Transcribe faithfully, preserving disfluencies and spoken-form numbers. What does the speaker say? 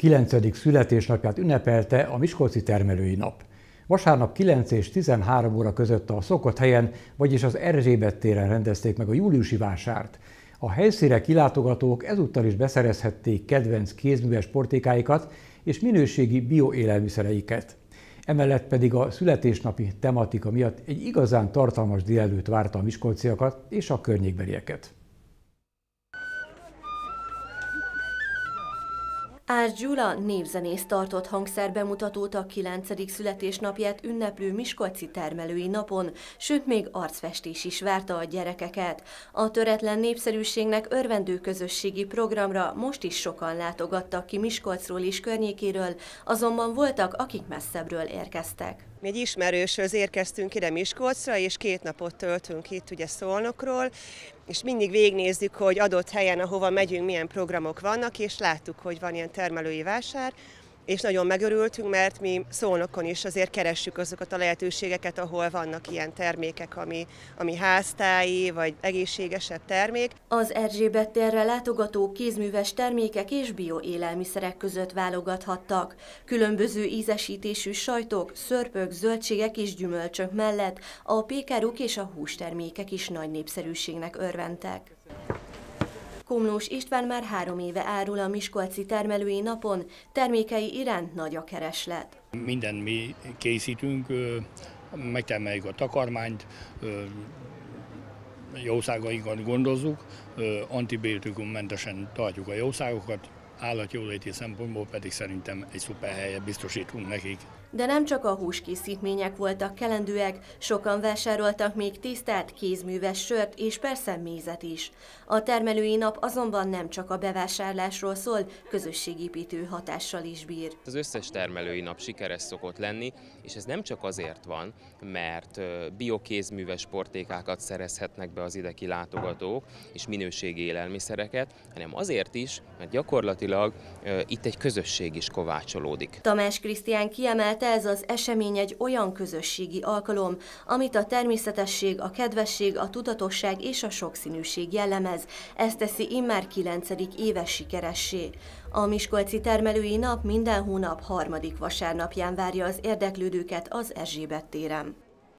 kilencedik születésnapját ünnepelte a Miskolci Termelői Nap. Vasárnap kilenc és tizenhárom óra között a szokott helyen, vagyis az Erzsébet téren rendezték meg a júliusi vásárt. A helyszínre kilátogatók ezúttal is beszerezhették kedvenc kézműves portékáikat és minőségi bioélelmiszereiket. Emellett pedig a születésnapi tematika miatt egy igazán tartalmas délelőtt várta a miskolciakat és a környékbelieket. Ács Gyula névzenész tartott hangszerbemutatót a kilencedik születésnapját ünneplő Miskolci Termelői Napon, sőt még arcfestés is várta a gyerekeket. A töretlen népszerűségnek örvendő közösségi programra most is sokan látogattak ki Miskolcról és környékéről, azonban voltak, akik messzebbről érkeztek. Mi egy ismerőshöz érkeztünk ide Miskolcra, és két napot töltünk itt ugye Szolnokról, és mindig végignézzük, hogy adott helyen, ahova megyünk, milyen programok vannak, és láttuk, hogy van ilyen termelői vásár, és nagyon megörültünk, mert mi Szolnokon is azért keressük azokat a lehetőségeket, ahol vannak ilyen termékek, ami, ami háztáji, vagy egészségesebb termék. Az Erzsébet térre látogatók kézműves termékek és bioélelmiszerek között válogathattak. Különböző ízesítésű sajtok, szörpök, zöldségek és gyümölcsök mellett a pékáruk és a hústermékek is nagy népszerűségnek örventek. Komlós István már három éve árul a Miskolci Termelői Napon, termékei iránt nagy a kereslet. Minden mi készítünk, megtermeljük a takarmányt, jószágainkat gondozzuk, antibiotikummentesen tartjuk a jószágokat, állatjóléti szempontból pedig szerintem egy szuper helyet biztosítunk nekik. De nem csak a húskészítmények voltak kelendőek, sokan vásároltak még tésztát, kézműves sört és persze mézet is. A termelői nap azonban nem csak a bevásárlásról szól, közösségépítő hatással is bír. Az összes termelői nap sikeres szokott lenni, és ez nem csak azért van, mert biokézműves portékákat szerezhetnek be az ideki látogatók, és minőségi élelmiszereket, hanem azért is, mert gyakorlatilag itt egy közösség is kovácsolódik. Tamás Krisztián kiemelt, ez az esemény egy olyan közösségi alkalom, amit a természetesség, a kedvesség, a tudatosság és a sokszínűség jellemez. Ez teszi immár kilencedik éves sikeressé. A Miskolci Termelői Nap minden hónap harmadik vasárnapján várja az érdeklődőket az Erzsébet téren.